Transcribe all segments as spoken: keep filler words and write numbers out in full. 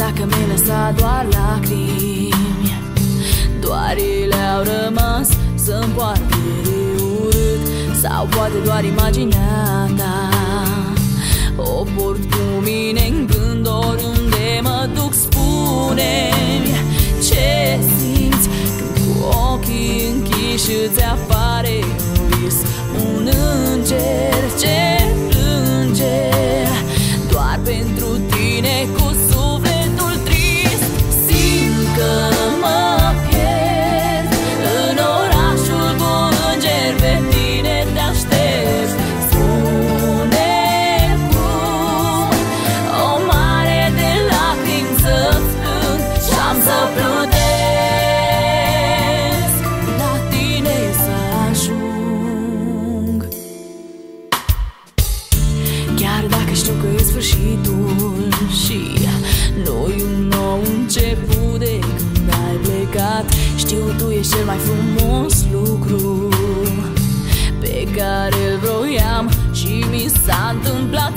dacă mi-ai lăsat doar lacrimi, doar ele au rămas să-mi poarte de urât. Sau poate doar imaginea ta o port cu mine în gând oriunde mă duc. Spune-mi ce simți când cu ochii închiși îți apare în vis un înger ce plânge doar pentru tine cu sufletul trist. Simt că mă pierd în orașul cu îngeri, pe tine te aștept. Spune cum o mare de lacrimi să-ți plâng și-am să plutesc la tine să ajung. Chiar dacă știu că e sfârșitul și nu-i un nou început de când ai plecat, știu tu ești cel mai frumos lucru pe care îl vroiam și mi s-a întâmplat.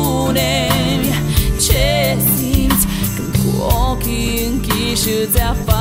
Spune-mi ce simți când cu ochii închiși îți apar